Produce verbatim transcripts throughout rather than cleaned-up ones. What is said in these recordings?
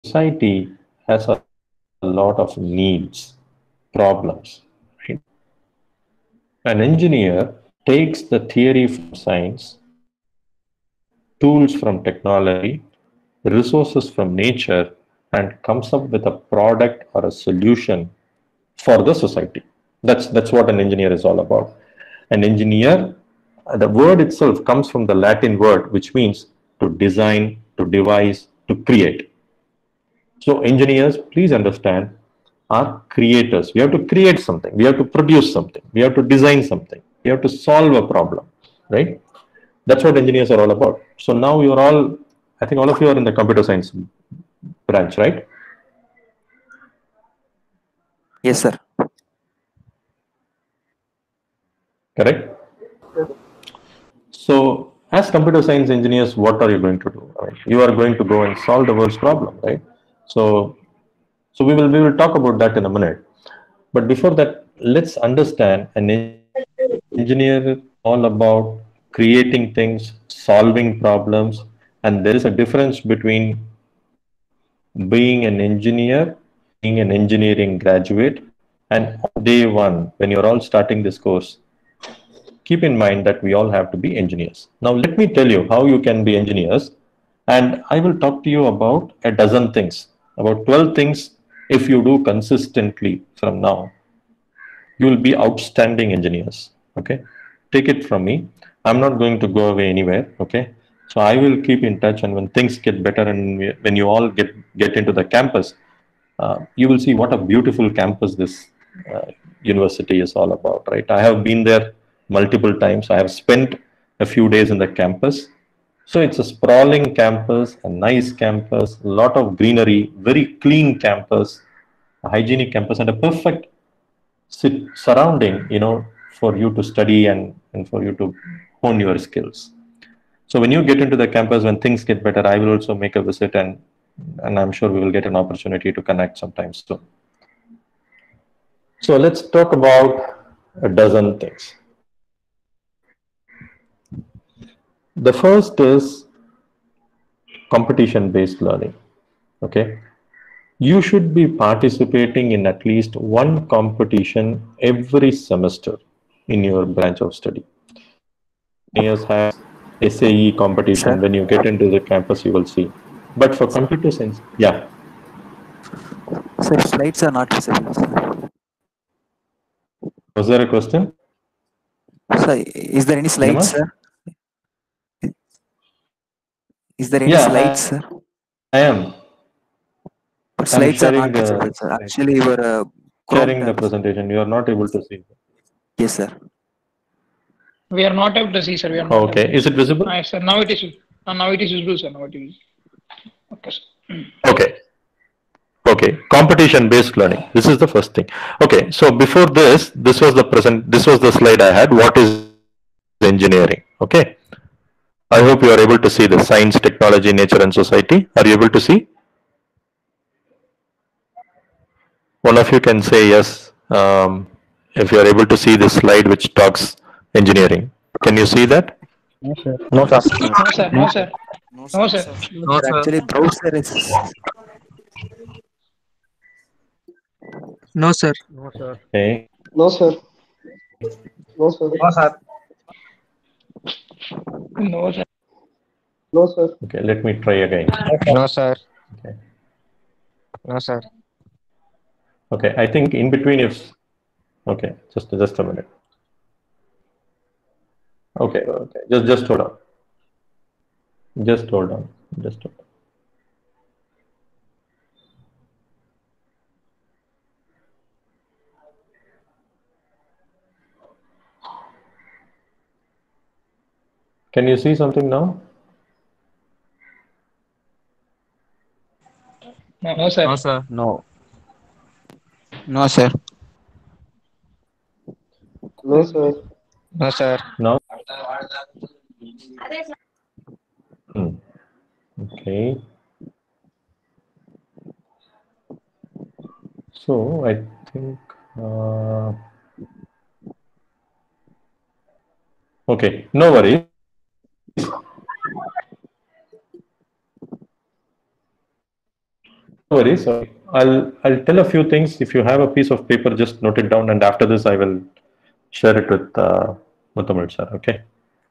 society has a lot of needs, problems. Right? An engineer takes the theory from science, tools from technology, resources from nature, and comes up with a product or a solution for the society. That's that's what an engineer is all about. An engineer, uh, the word itself comes from the Latin word, which means to design, to devise, to create. So engineers, please understand, are creators. We have to create something. We have to produce something. We have to design something. We have to solve a problem, right? That's what engineers are all about. So now you're all, I think all of you are in the computer science branch, right? Yes, sir. Correct? So as computer science engineers, what are you going to do? I mean, you are going to go and solve the world's problem, right? So, so we will we will talk about that in a minute. But before that, let's understand an engineer is all about creating things, solving problems, and there is a difference between being an engineer, being an engineering graduate, and on day one, when you're all starting this course, keep in mind that we all have to be engineers. Now, let me tell you how you can be engineers, and I will talk to you about a dozen things, about twelve things. If you do consistently from now, you will be outstanding engineers. Okay, take it from me. I'm not going to go away anywhere. Okay, so I will keep in touch, and when things get better, and we- when you all get get into the campus, uh, you will see what a beautiful campus this uh, university is all about. Right, I have been there multiple times. I have spent a few days in the campus. So it's a sprawling campus, a nice campus, a lot of greenery, very clean campus, a hygienic campus, and a perfect sit surrounding, you know, for you to study and and for you to hone your skills. So when you get into the campus, when things get better, I will also make a visit, and and I'm sure we will get an opportunity to connect sometime soon. So let's talk about a dozen things. The first is competition based learning. Okay, you should be participating in at least one competition every semester in your branch of study. Engineers have S A E Sir, competition. When you get into the campus, you will see. But for computer science, yeah. sir, slides are not visible, sir. Was there a question? Sir, is there any slides, Cinema? sir? Is there any Yeah, slides, I, sir? I am. But I'm slides are sharing not visible, the sir. Actually, your uh, Chrome sharing the tab is. presentation. You are not able to see. Yes, sir. We are not able to see, sir. We are not able Okay. to Is it see. visible? Ah, sir, now it is. Uh, now it is visible, sir. Now it is. Okay, sir. Okay. Okay. Competition based learning. This is the first thing. Okay. So before this, this was the present. This was the slide I had. What is engineering? Okay. I hope you are able to see the science, technology, nature, and society. Are you able to see? One of you can say yes um, if you are able to see this slide which talks engineering. Can you see that? No, sir. No, sir. No, sir. No, sir. No, sir. No, sir. No, No, sir. sir. Actually, browser is. No, sir. No, sir. Okay. No, sir. No, sir. No, sir. No, sir. No, sir. Okay. Let me try again. No, sir. Okay. No, sir. Okay. I think in between if okay, just just a minute. Okay. Okay. Just just hold on. Just hold on. Just hold on. Can you see something now? No, no, sir. No, sir. No. No, sir. No, sir. No, sir. No. Hmm. Okay. So I think. Uh, okay. No worries. worries. So I'll I'll tell a few things. If you have a piece of paper, just note it down, and after this, I will share it with uh, Muthamil sir. Okay.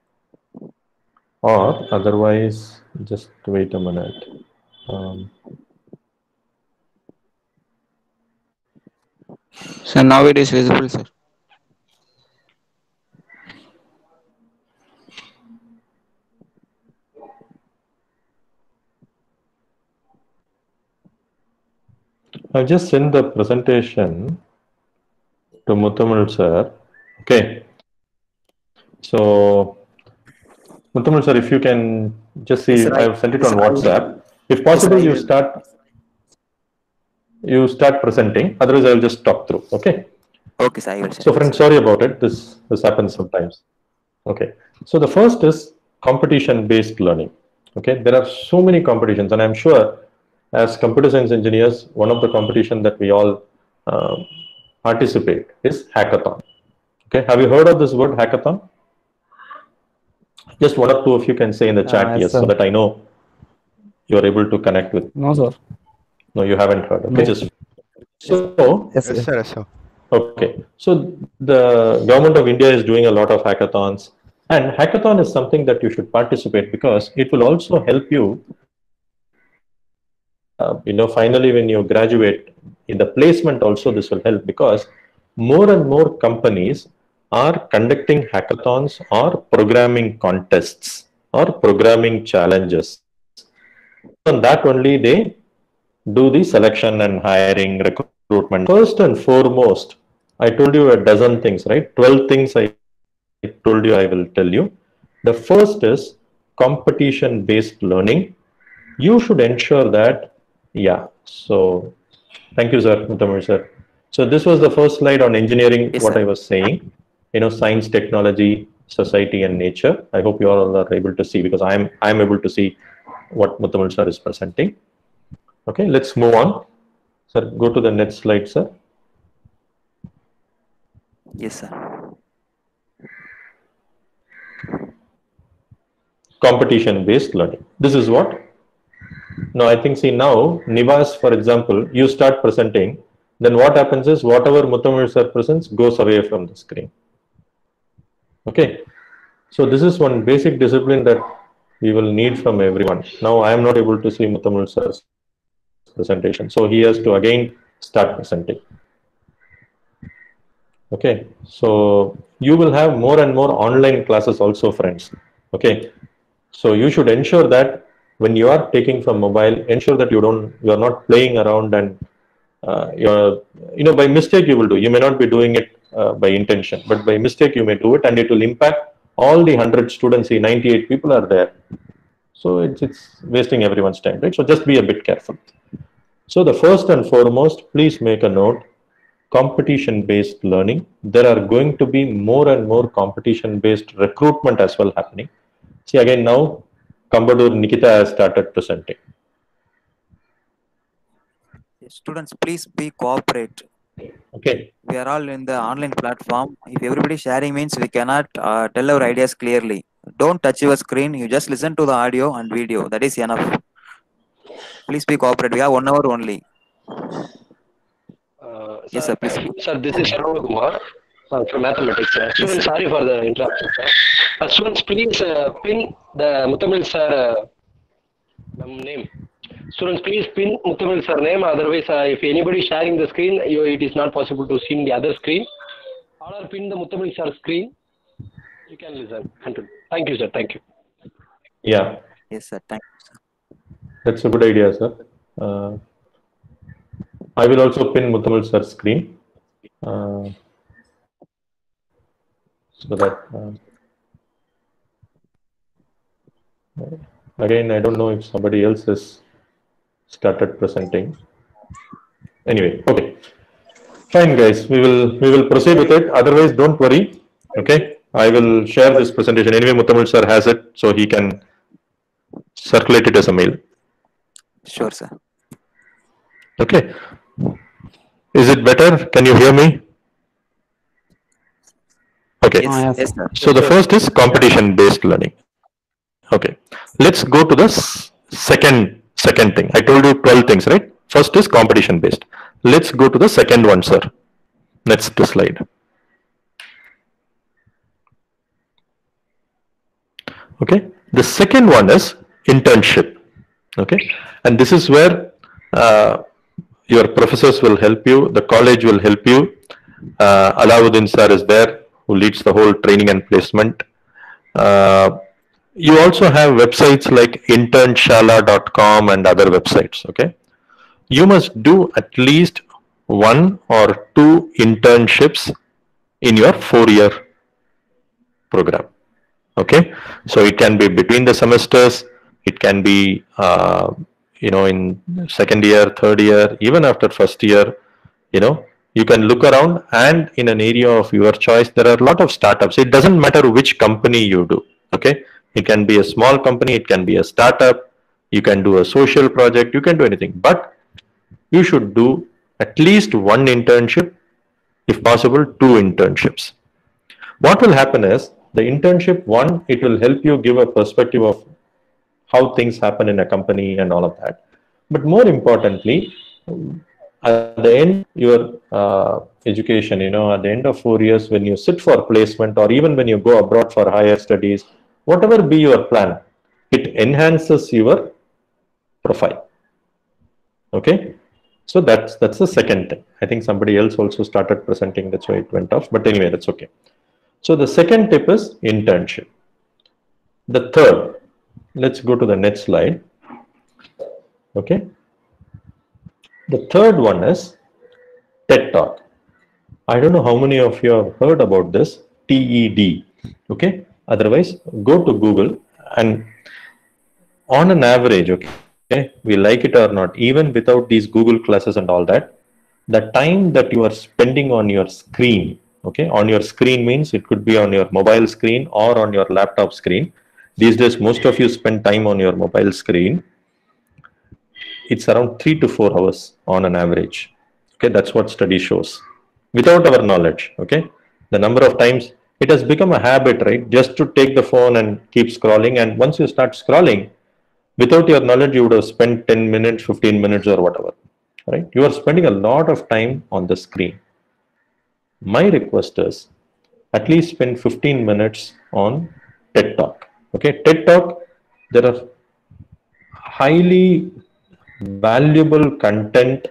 Or otherwise, just wait a minute. Um, Sir, now it is visible, sir. I've just sent the presentation to Muthamil sir. Okay. So, Muthamil sir, if you can just see, Yes, sir, I- I've sent it yes, on sir, I will- WhatsApp. If possible, Yes, sir, I you will. start you start presenting. Otherwise, I will just talk through. Okay. Okay, sir, I will share. So, friends, sorry about it. This this happens sometimes. Okay. So the first is competition-based learning. Okay. There are so many competitions, and I'm sure as computer science engineers, one of the competition that we all uh, participate is hackathon. Okay. Have you heard of this word hackathon? Just one or two of you can say in the chat Uh, yes, yes, so sir. that I know you are able to connect with. No, sir. No, you haven't heard. Okay. No. Just so Yes, Yes, sir. sir. Yes, sir. okay, so the government of India is doing a lot of hackathons, and hackathon is something that you should participate because it will also help you. Uh, you know, finally, when you graduate in the placement, also this will help because more and more companies are conducting hackathons or programming contests or programming challenges. On that only they do the selection and hiring, recruitment. First and foremost, I told you a dozen things, right? twelve things I told you I will tell you. The first is competition based learning. You should ensure that, yeah. So, thank you, sir, Muthamil, sir. So, this was the first slide on engineering, Yes, what sir. I was saying, you know, science, technology, society, and nature. I hope you all are able to see because I'm, I'm able to see what Muthamil, sir, is presenting. Okay, let's move on. Sir, go to the next slide, sir. Yes, sir. Competition-based learning. This is what? No, I think, see now, Nivas, for example, you start presenting, then what happens is whatever Muthamil sir presents goes away from the screen. Okay, so this is one basic discipline that we will need from everyone. Now, I am not able to see Muthamil sir's presentation, so he has to again start presenting. Okay, so you will have more and more online classes also, friends. Okay, so you should ensure that when you are taking from mobile, ensure that you don't, you are not playing around and uh, you're, you know, by mistake you will do. You may not be doing it uh, by intention, but by mistake you may do it, and it will impact all the hundred students. See, ninety-eight people are there, so it's it's wasting everyone's time, right? So just be a bit careful. So the first and foremost, please make a note. Competition-based learning. There are going to be more and more competition-based recruitment as well happening. See again now, Kambadur Nikita has started presenting. Students, please be cooperate. Okay. We are all in the online platform. If everybody sharing means we cannot uh, tell our ideas clearly. Don't touch your screen. You just listen to the audio and video. That is enough. Please be cooperate. We have one hour only. Uh, Yes, sir, sir. Please. sir, this is Sharma Kumar uh, from mathematics. Uh, students, sorry for the interruption, sir. Uh, students, please uh, pin the Muthamil sir uh, name. Students, please pin Muthamil sir name. Otherwise, uh, if anybody sharing the screen, you, it is not possible to see the other screen. Or pin the Muthamil sir screen. You can listen. Thank you, sir. Thank you. Yeah. Yes, sir. Thank you, sir. That's a good idea, sir. Uh, I will also pin Muthamil sir's screen. Uh, so that uh, again, I don't know if somebody else has started presenting. Anyway, okay, fine, guys. We will we will proceed with it. Otherwise, don't worry. Okay, I will share this presentation anyway. Muthamil sir has it, so he can circulate it as a mail. Sure, sir. Okay. Is it better? Can you hear me? Okay. Yes, Ah, yes, yes, sir. sir. So the first is competition-based learning. Okay. Let's go to the s- second second thing. I told you twelve things, right? First is competition based. Let's go to the second one, sir. Next slide. Okay, the second one is internship. Okay, and this is where uh, your professors will help you, the college will help you. Uh, Alauddin sir is there, who leads the whole training and placement. Uh, you also have websites like internshala dot com and other websites. Okay, you must do at least one or two internships in your four-year program. Okay, so it can be between the semesters, it can be uh, you know, in second year, third year, even after first year. You know, you can look around, and in an area of your choice, there are a lot of startups. It doesn't matter which company you do. Okay, it can be a small company, it can be a startup, you can do a social project, you can do anything, but you should do at least one internship, if possible two internships. What will happen is, the internship, one, it will help you give a perspective of how things happen in a company and all of that. But more importantly, at the end of your uh, education, you know, at the end of four years, when you sit for placement, or even when you go abroad for higher studies, whatever be your plan, it enhances your profile. Okay, so that's that's the second thing. I think somebody else also started presenting, that's why it went off, but anyway, that's okay. So the second tip is internship. The third, let's go to the next slide. Okay, the third one is TED Talk. I don't know how many of you have heard about this, T E D. Okay, otherwise go to Google, and on an average, okay, we like it or not, even without these Google classes and all that, the time that you are spending on your screen, okay, on your screen means it could be on your mobile screen or on your laptop screen. These days, most of you spend time on your mobile screen. It's around three to four hours on an average. Okay, that's what study shows. Without our knowledge, okay, the number of times it has become a habit, right? Just to take the phone and keep scrolling. And once you start scrolling, without your knowledge, you would have spent ten minutes, fifteen minutes or whatever, right? You are spending a lot of time on the screen. My request is at least spend fifteen minutes on TED Talk. Okay, TED Talk, there are highly valuable content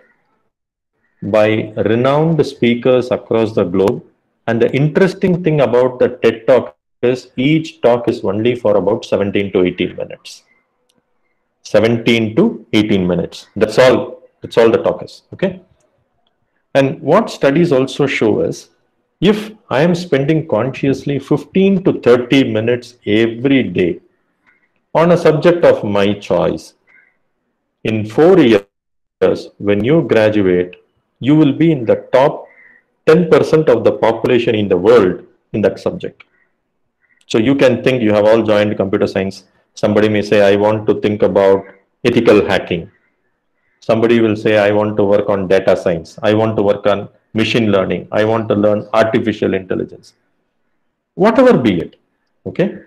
by renowned speakers across the globe. And the interesting thing about the TED Talk is each talk is only for about seventeen to eighteen minutes. seventeen to eighteen minutes. That's all. That's all the talk is. Okay. And what studies also show is, if I am spending consciously fifteen to thirty minutes every day on a subject of my choice, in four years, when you graduate, you will be in the top ten percent of the population in the world in that subject. So you can think you have all joined computer science. Somebody may say, I want to think about ethical hacking. Somebody will say, I want to work on data science. I want to work on machine learning. I want to learn artificial intelligence. Whatever be it, okay?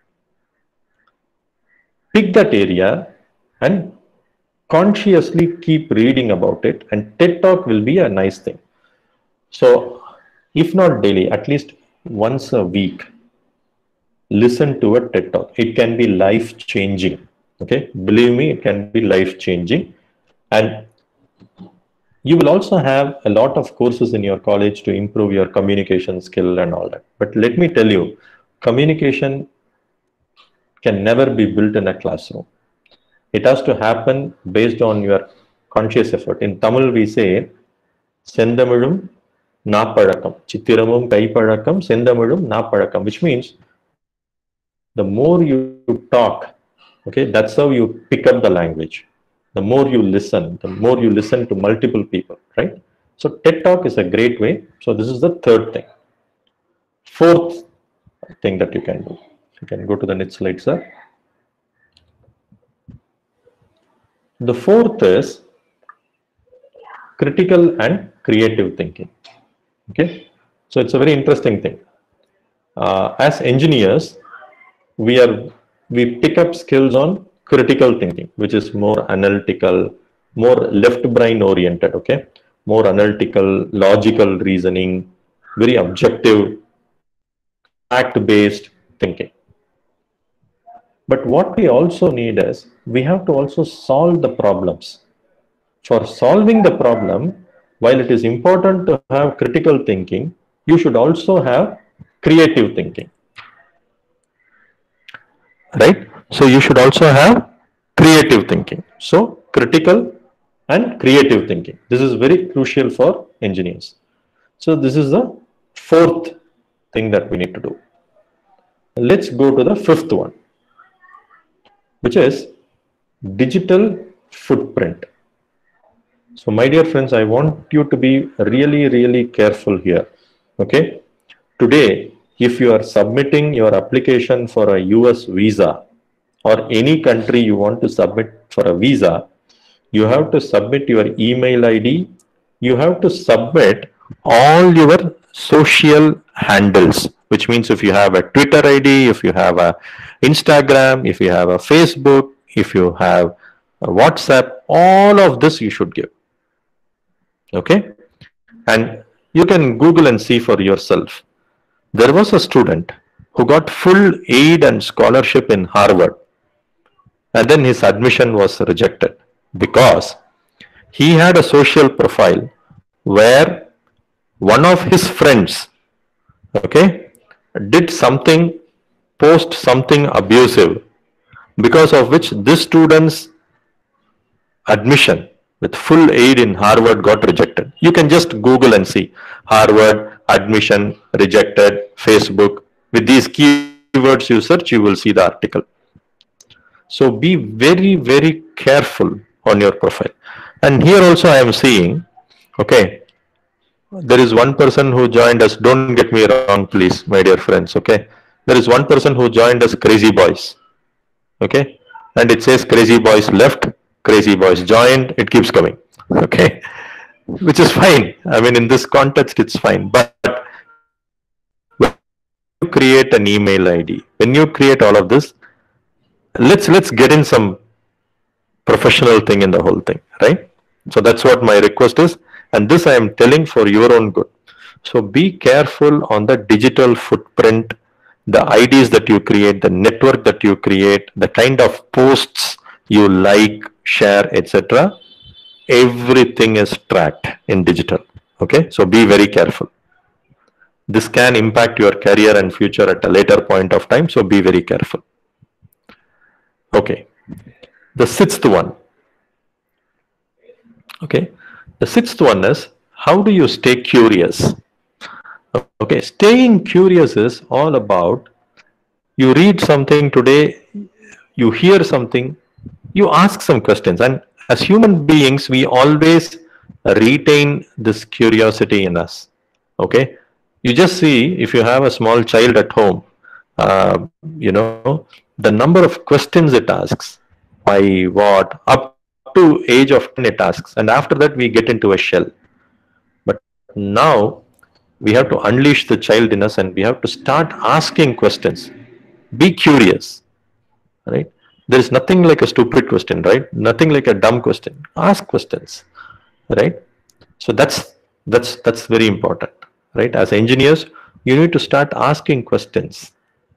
Pick that area and consciously keep reading about it, and TED Talk will be a nice thing. So, if not daily, at least once a week, listen to a TED Talk. It can be life-changing, okay? Believe me, it can be life-changing. And you will also have a lot of courses in your college to improve your communication skill and all that. But let me tell you, communication can never be built in a classroom. It has to happen based on your conscious effort. In Tamil, we say, Sendamilum Napalakam, Chittiramum Kaipalakam, Sendamilum Napalakam, which means the more you talk, okay, that's how you pick up the language. The more you listen, the more you listen to multiple people, right? So TED Talk is a great way. So this is the third thing. Fourth thing that you can do. You can go to the next slide, sir. The fourth is critical and creative thinking. Okay, so it's a very interesting thing. Uh, as engineers, we are we pick up skills on critical thinking, which is more analytical, more left brain oriented, okay? More analytical, logical reasoning, very objective, fact-based thinking. But what we also need is, we have to also solve the problems. For solving the problem, while it is important to have critical thinking, you should also have creative thinking. Right? So you should also have creative thinking. So critical and creative thinking. This is very crucial for engineers. So this is the fourth thing that we need to do. Let's go to the fifth one, which is digital footprint. So my dear friends, I want you to be really, really careful here. Okay. Today, if you are submitting your application for a U S visa or any country you want to submit for a visa, you have to submit your email I D. You have to submit all your social handles, which means if you have a Twitter I D, if you have a Instagram, if you have a Facebook, if you have a WhatsApp, all of this you should give. Okay. And you can Google and see for yourself. There was a student who got full aid and scholarship in Harvard, and then his admission was rejected because he had a social profile where one of his friends, okay, did something, post something abusive, because of which this student's admission with full aid in Harvard got rejected. You can just Google and see Harvard admission rejected, Facebook. With these keywords you search, you will see the article. So be very, very careful on your profile. And here also I am seeing, okay, there is one person who joined us. Don't get me wrong, please, my dear friends. Okay, there is one person who joined us, Crazy Boys. Okay, and it says Crazy Boys left, Crazy Boys joined. It keeps coming. Okay, which is fine. I mean, in this context, it's fine. But when you create an email I D, when you create all of this, let's let's get in some professional thing in the whole thing, right? So that's what my request is. And this I am telling for your own good. So be careful on the digital footprint, the I Ds that you create, the network that you create, the kind of posts you like, share, et cetera. Everything is tracked in digital. Okay, so be very careful. This can impact your career and future at a later point of time. So be very careful. Okay, the sixth one. Okay. The sixth one is, how do you stay curious? Okay, staying curious is all about, you read something today, you hear something, you ask some questions. And as human beings, we always retain this curiosity in us. Okay, you just see, if you have a small child at home, uh, you know, the number of questions it asks, why, what, up to age of ten it asks, and after that we get into a shell. But now we have to unleash the child in us and we have to start asking questions. Be curious, right? There is nothing like a stupid question, right? Nothing like a dumb question. Ask questions, right? So that's that's that's very important, right? As engineers, you need to start asking questions.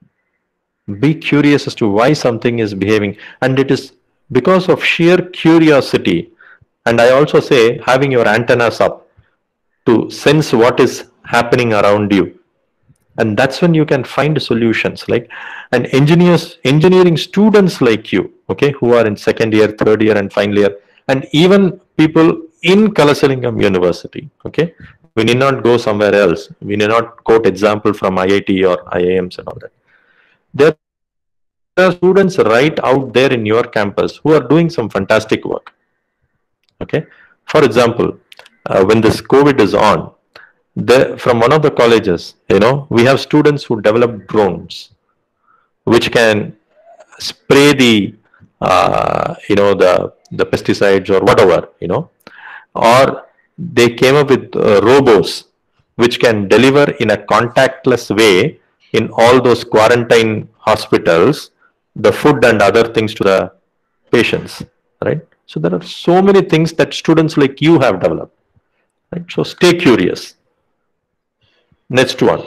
Be curious as to why something is behaving, and it is because of sheer curiosity. And I also say, having your antennas up to sense what is happening around you. And that's when you can find solutions. Like, and engineers, engineering students like you, okay, who are in second year, third year, and final year, and even people in Kalasalingam University, okay, we need not go somewhere else. We need not quote example from I I T or I I Ms and all that. There are students right out there in your campus who are doing some fantastic work. Okay, for example, uh, when this COVID is on, the, from one of the colleges, you know, we have students who develop drones, which can spray the, uh, you know, the the pesticides or whatever, you know, or they came up with uh, robots which can deliver in a contactless way in all those quarantine hospitals the food and other things to the patients, right? So there are so many things that students like you have developed. Right? So stay curious. Next one,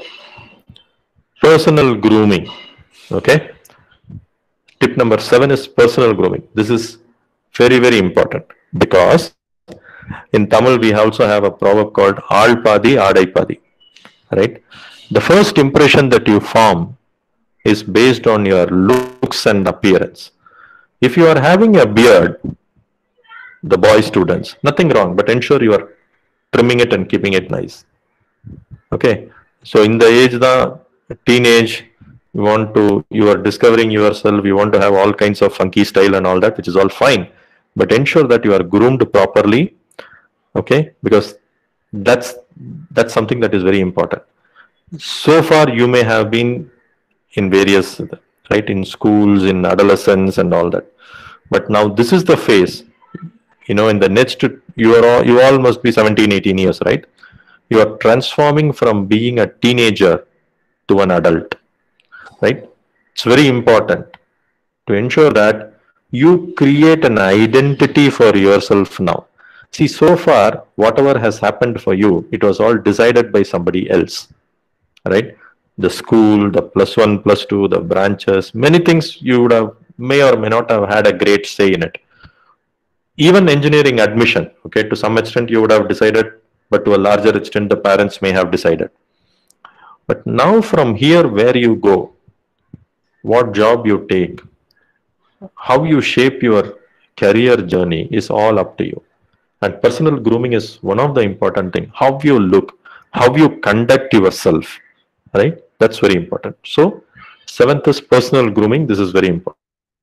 personal grooming. Okay. Tip number seven is personal grooming. This is very, very important because in Tamil we also have a proverb called Aal Padi, Adai Padi. Right? The first impression that you form is based on your looks and appearance. If you are having a beard, the boy students, nothing wrong, but ensure you are trimming it and keeping it nice. Okay. So in the age, the teenage, you want to, you are discovering yourself, you want to have all kinds of funky style and all that, which is all fine, but ensure that you are groomed properly. Okay. Because that's, that's something that is very important. So far, you may have been in various, right, in schools, in adolescence and all that. But now this is the phase, you know, in the next, you are all, you all must be seventeen, eighteen years, right? You are transforming from being a teenager to an adult, right? It's very important to ensure that you create an identity for yourself now. See, so far, whatever has happened for you, it was all decided by somebody else, right? The school, the plus one, plus two, the branches, many things you would have, may or may not have had a great say in it. Even engineering admission, okay, to some extent you would have decided, but to a larger extent the parents may have decided. But now from here where you go, what job you take, how you shape your career journey is all up to you. And personal grooming is one of the important things. How you look, how you conduct yourself, right? That's very important. So seventh is personal grooming. This is very important.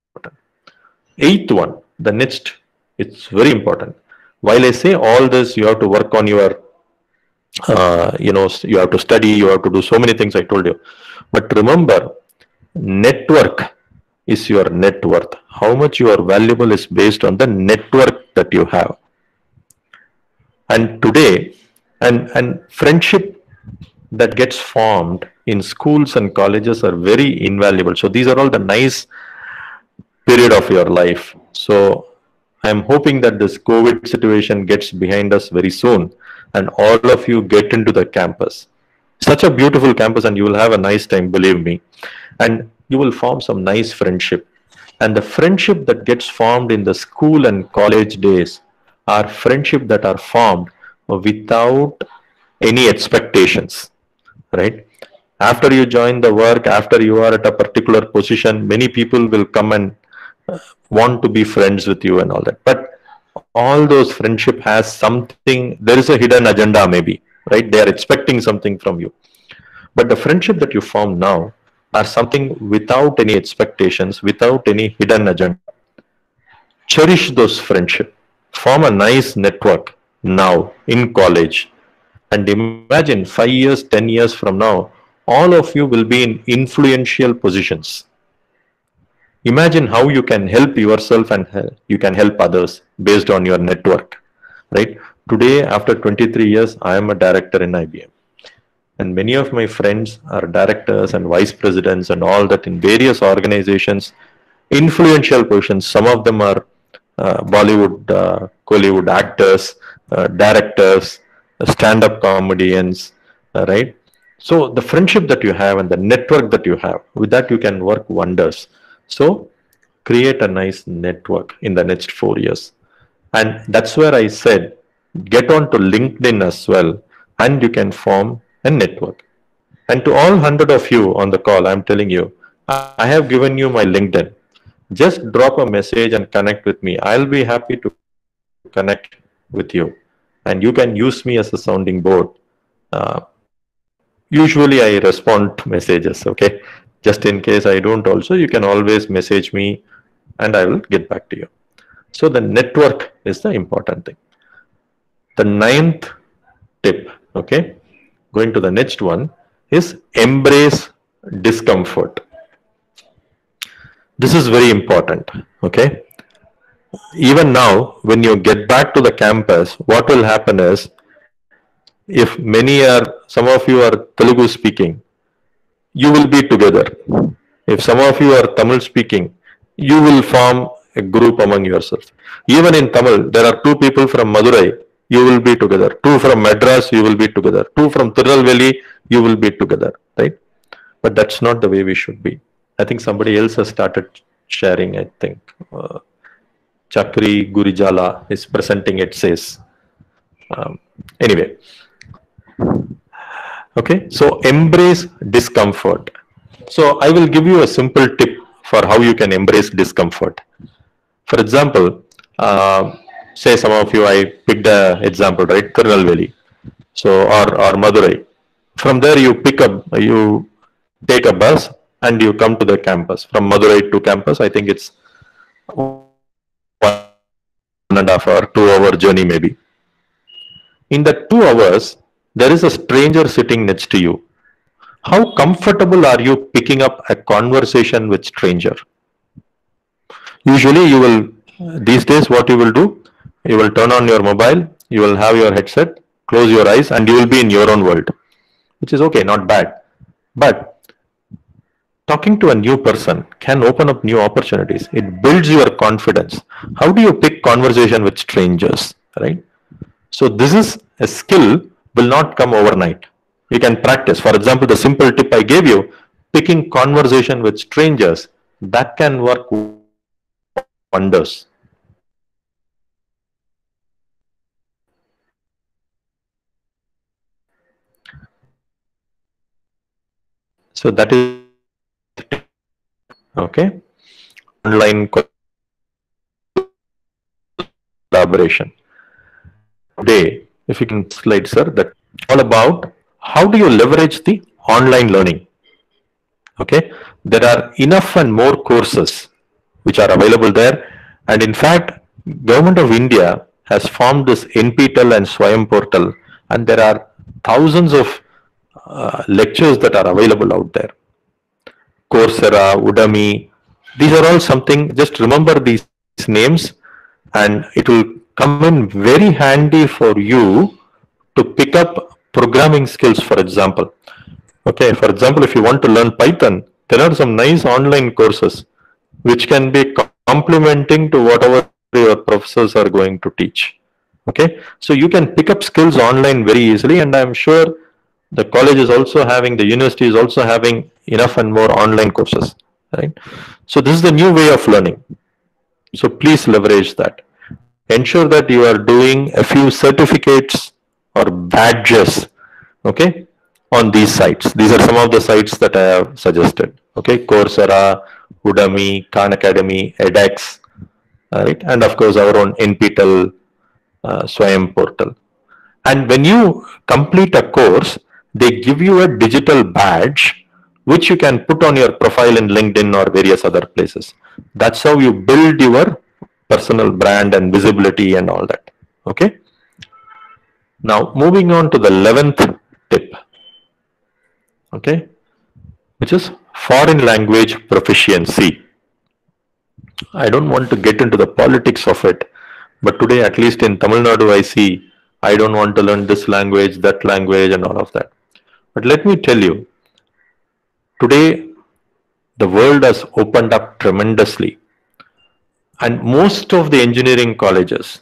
Eighth one, the next, it's very important. While I say all this, you have to work on your, uh, you know, you have to study, you have to do so many things I told you. But remember, network is your net worth. How much you are valuable is based on the network that you have. And today, and, and friendship that gets formed in schools and colleges are very invaluable. So these are all the nice period of your life. So I'm hoping that this COVID situation gets behind us very soon and all of you get into the campus. Such a beautiful campus and you will have a nice time, believe me. And you will form some nice friendship. And the friendship that gets formed in the school and college days are friendship that are formed without any expectations, right? After you join the work, after you are at a particular position, many people will come and want to be friends with you and all that. But all those friendship has something, there is a hidden agenda maybe, right? They are expecting something from you. But the friendship that you form now are something without any expectations, without any hidden agenda. Cherish those friendship. Form a nice network now in college. And imagine five years, ten years from now, all of you will be in influential positions. Imagine how you can help yourself and you can help others based on your network, right? Today, after twenty-three years, I am a director in I B M. And many of my friends are directors and vice presidents and all that in various organizations, influential positions. Some of them are uh, Bollywood, uh, Kollywood actors, uh, directors, stand-up comedians, uh, right? So the friendship that you have and the network that you have, with that you can work wonders. So create a nice network in the next four years. And that's where I said, get on to LinkedIn as well, and you can form a network. And to all hundred of you on the call, I'm telling you, I have given you my LinkedIn. Just drop a message and connect with me. I'll be happy to connect with you. And you can use me as a sounding board. Uh, usually I respond to messages, okay? Just in case I don't also, you can always message me and I will get back to you. So the network is the important thing. The ninth tip, okay? Going to the next one is embrace discomfort. This is very important, okay? Even now, when you get back to the campus, what will happen is, if many are, some of you are Telugu speaking, you will be together. If some of you are Tamil speaking, you will form a group among yourself. Even in Tamil, there are two people from Madurai, you will be together. Two from Madras, you will be together. Two from Tirunelveli, you will be together, right? But that's not the way we should be. I think somebody else has started sharing, I think. Uh, Chakri Gurijala is presenting, it says. Um, anyway. Okay, so embrace discomfort. So I will give you a simple tip for how you can embrace discomfort. For example, uh, say some of you, I picked an example, right? Tirunelveli, so or or Madurai. From there, you pick up, you take a bus and you come to the campus. From Madurai to campus, I think it's one and a half hour, two hour journey maybe. In the two hours, there is a stranger sitting next to you. How comfortable are you picking up a conversation with stranger? Usually you will, these days what you will do, you will turn on your mobile, you will have your headset, close your eyes and you will be in your own world, which is okay, not bad. But talking to a new person can open up new opportunities. It builds your confidence. How do you pick conversation with strangers, right? So this is a skill, will not come overnight. You can practice. For example, the simple tip I gave you, picking conversation with strangers, that can work wonders. So that is okay. Online collaboration. Today, if you can slide, sir, that all about how do you leverage the online learning. Okay, there are enough and more courses which are available there, and in fact, Government of India has formed this N P T E L and Swayam portal, and there are thousands of uh, lectures that are available out there. Coursera, Udemy, these are all something. Just remember these names, and it will come in very handy for you to pick up programming skills, for example. Okay, for example, if you want to learn Python, there are some nice online courses which can be complementing to whatever your professors are going to teach. Okay, so you can pick up skills online very easily, and I'm sure the college is also having, the university is also having enough and more online courses, right? So this is the new way of learning. So please leverage that. Ensure that you are doing a few certificates or badges, okay, on these sites. These are some of the sites that I have suggested. Okay, Coursera, Udemy, Khan Academy, edX, right, and of course our own N P T E L, uh, Swayam portal. And when you complete a course, they give you a digital badge which you can put on your profile in LinkedIn or various other places. That's how you build your personal brand and visibility and all that. Okay. Now moving on to the eleventh tip. Okay, which is foreign language proficiency. I don't want to get into the politics of it, but today, at least in Tamil Nadu, I see I don't want to learn this language, that language, and all of that. But let me tell you, today the world has opened up tremendously, and most of the engineering colleges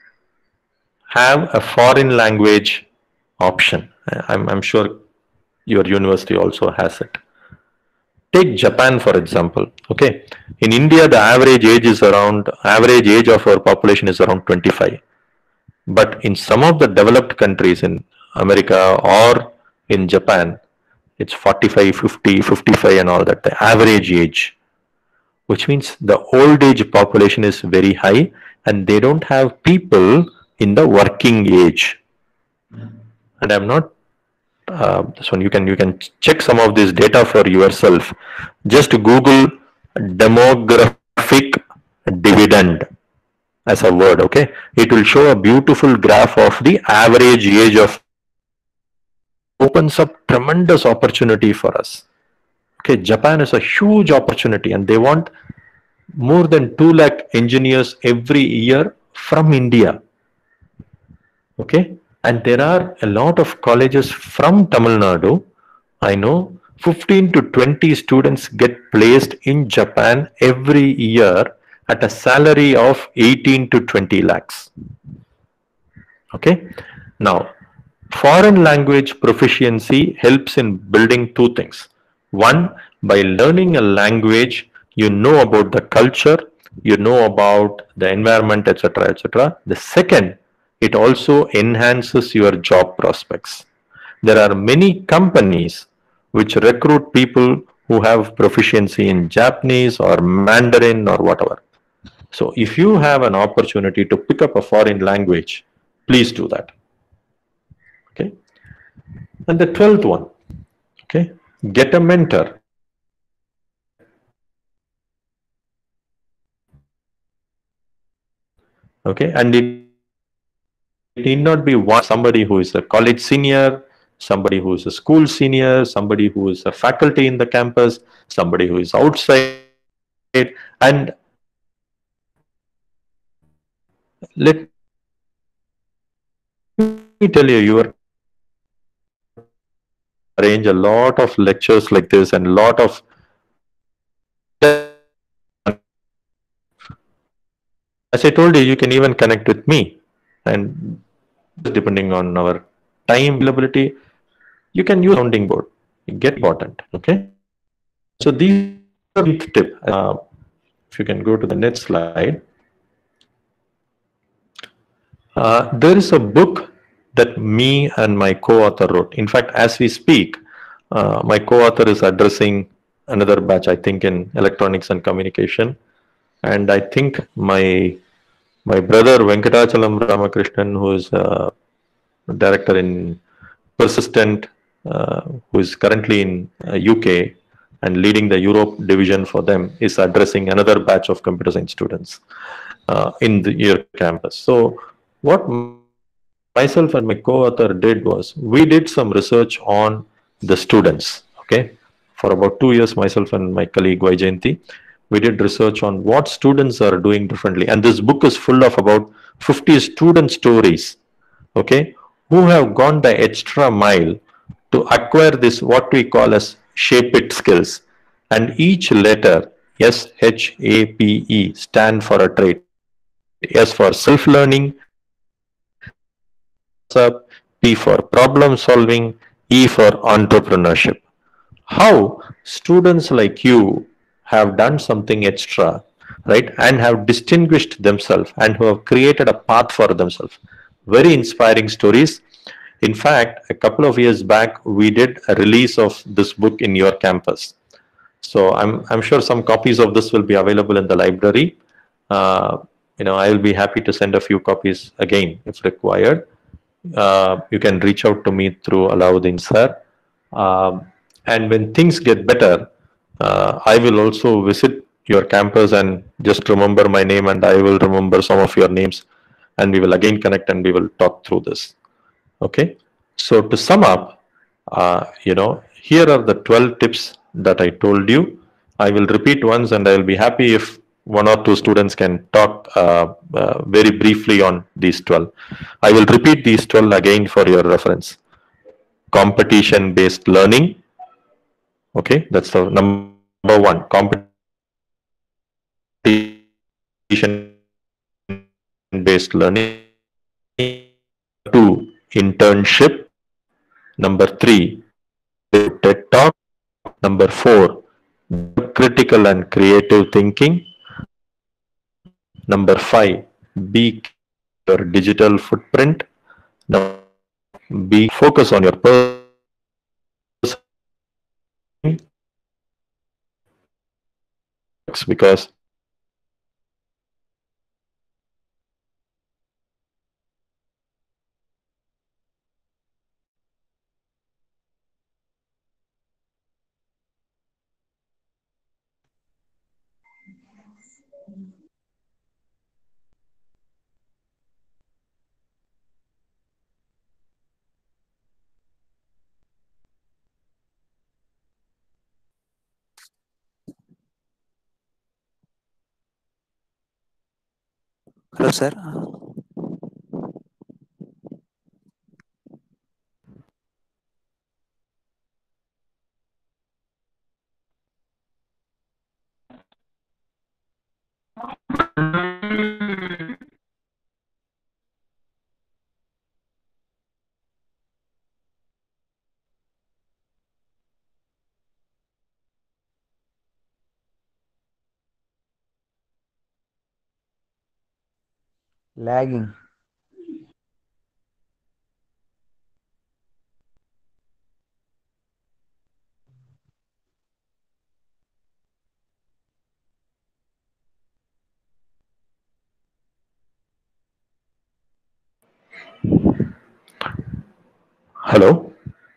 have a foreign language option. I'm, I'm sure your university also has it. Take Japan, for example. Okay, in India, the average age is around, average age of our population is around twenty-five. But in some of the developed countries in America or in Japan, it's forty-five, fifty, fifty-five and all that, the average age. Which means the old age population is very high and they don't have people in the working age. And I'm not Uh, this one you can you can check some of this data for yourself. Just Google demographic dividend as a word. Okay, it will show a beautiful graph of the average age of. Opens up tremendous opportunity for us. Okay, Japan is a huge opportunity and they want more than two lakh engineers every year from India. Okay. And there are a lot of colleges from Tamil Nadu. I know fifteen to twenty students get placed in Japan every year at a salary of eighteen to twenty lakhs. Okay. Now, foreign language proficiency helps in building two things. One, by learning a language, you know about the culture, you know about the environment, et cetera, et cetera. The second, it also enhances your job prospects. There are many companies which recruit people who have proficiency in Japanese or Mandarin or whatever. So if you have an opportunity to pick up a foreign language, please do that. Okay. And the twelfth one, okay, get a mentor. Okay, and it need not be one somebody who is a college senior, somebody who is a school senior, somebody who is a faculty in the campus, somebody who is outside. And let me tell you, you are arrange a lot of lectures like this and a lot of as I told you, you can even connect with me, and depending on our time availability, you can use sounding board. Get important. Okay. So these are the tip. Uh, if you can go to the next slide. Uh, there is a book that me and my co-author wrote. In fact, as we speak, uh, my co-author is addressing another batch, I think, in electronics and communication. And I think my my brother Venkatachalam Ramakrishnan, who is a director in Persistent, uh, who is currently in uh, U K and leading the Europe division for them, is addressing another batch of computer science students uh, in the your campus. So what myself and my co-author did was we did some research on the students. Okay, for about two years, myself and my colleague Vaijayanti, we did research on what students are doing differently, and this book is full of about fifty student stories. Okay, who have gone the extra mile to acquire this what we call as shape it skills, and each letter S H A P E stand for a trait. S for self-learning, P for problem solving, E for entrepreneurship. How students like you have done something extra, right, and have distinguished themselves and who have created a path for themselves. Very inspiring stories. In fact, a couple of years back, we did a release of this book in your campus. So I'm, I'm sure some copies of this will be available in the library. Uh, you know, I will be happy to send a few copies again if required. Uh, you can reach out to me through Alauddin sir. Um, and when things get better, uh, I will also visit your campus and just remember my name, and I will remember some of your names, and we will again connect and we will talk through this. Okay. So to sum up, uh, you know, here are the twelve tips that I told you. I will repeat once, and I will be happy if one or two students can talk uh, uh, very briefly on these twelve. I will repeat these twelve again for your reference. Competition based learning. Okay, that's the number one. Competition based learning. Two, internship. Number three, TED Talk. Number four, critical and creative thinking. Number five, be your digital footprint. Number be focus on your person because Hello, sir. Lagging. Hello?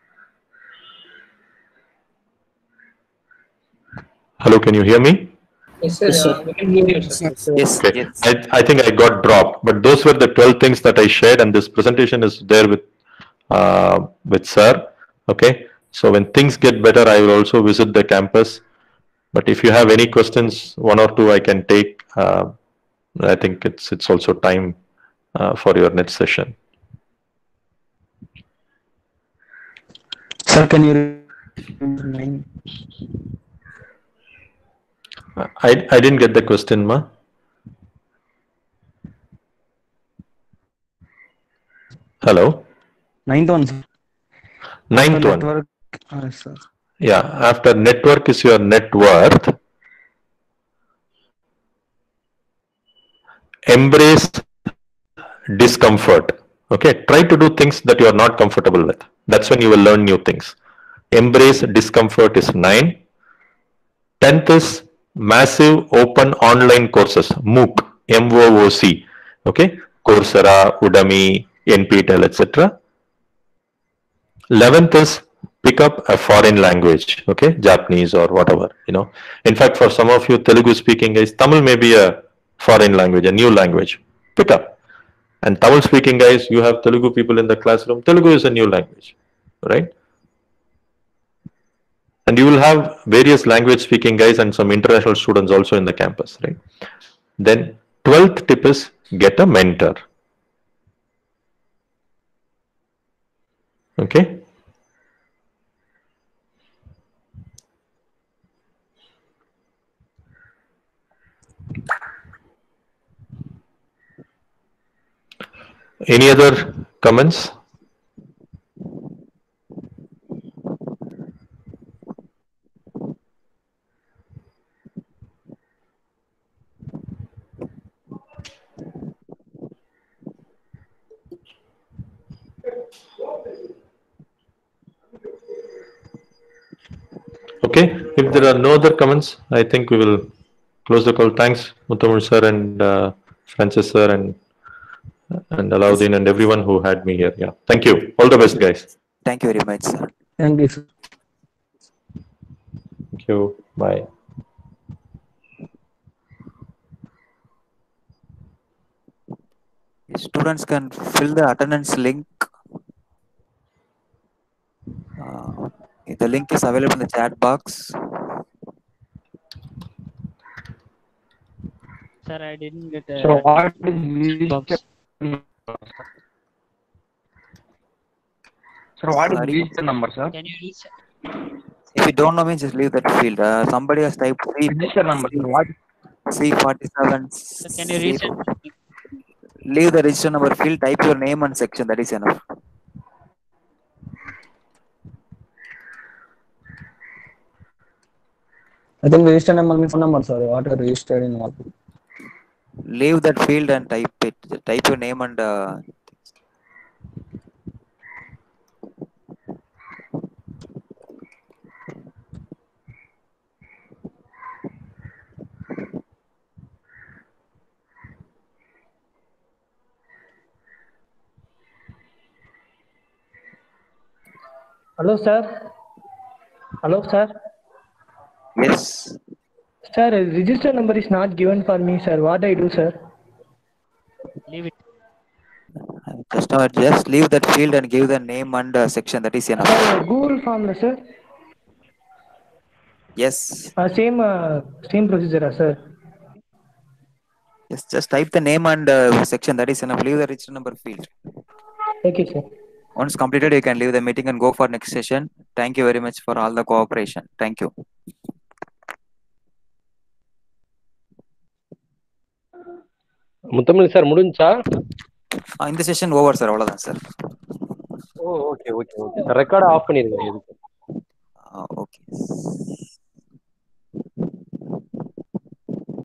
Hello, can you hear me? Yes, sir. Uh, we can hear you, sir. Yes, Okay. yes. I, I think I got dropped, but those were the twelve things that I shared, and this presentation is there with uh, with sir. Okay. So when things get better, I will also visit the campus. But if you have any questions, one or two I can take. Uh, I think it's it's also time uh, for your next session. Sir, can you read? I I didn't get the question, ma. Hello. Ninth one, sir. Ninth After one. network, uh, sir. Yeah. After network is your net worth. Embrace discomfort. Okay. Try to do things that you are not comfortable with. That's when you will learn new things. Embrace discomfort is nine. Tenth is massive open online courses. MOOC. M O O C. Okay. Coursera, Udemy, N P T E L, et cetera. Eleventh is pick up a foreign language. Okay. Japanese or whatever. You know. In fact, for some of you Telugu speaking guys, Tamil may be a foreign language, a new language. Pick up. And Tamil speaking guys, you have Telugu people in the classroom. Telugu is a new language, right? And you will have various language speaking guys and some international students also in the campus, right? Then twelfth tip is get a mentor. Okay. Any other comments? Okay, if there are no other comments, I think we will close the call. Thanks, Muthamul sir and uh, Francis sir and and Alauddin and everyone who had me here. Yeah, thank you. All the best, guys. Thank you very much, sir. Thank you, sir. Thank you. Bye. Students can fill the attendance link. Uh, the link is available in the chat box. Sir, I didn't get a So what is box. Sir, what is Sorry. register number, sir? Can you reach? If you don't know me, just leave that field. Uh, somebody has typed C, Register number, sir. What? C forty-seven. Sir, can you reach? Leave the register number field, type your name and section. That is enough. I think register number means phone number, sir. What are registered in what? Leave that field and type it. Type your name and uh, Hello, sir. Hello, sir. yes. Sir, register number is not given for me, sir. What I do, sir? Leave it. Just now, just leave that field and give the name and uh, section. That is enough. Sir, Google form, sir. Yes. Uh, same, uh, same procedure, sir. Yes. Just type the name and uh, section. That is enough. Leave the register number field. Okay, sir. Once completed, you can leave the meeting and go for next session. Thank you very much for all the cooperation. Thank you. Muthamizh sir முடிஞ்சா? இந்த session over sir, அவ்வளவுதான் sir. Oh okay okay okay sir. Record off பண்ணிருங்க. Okay.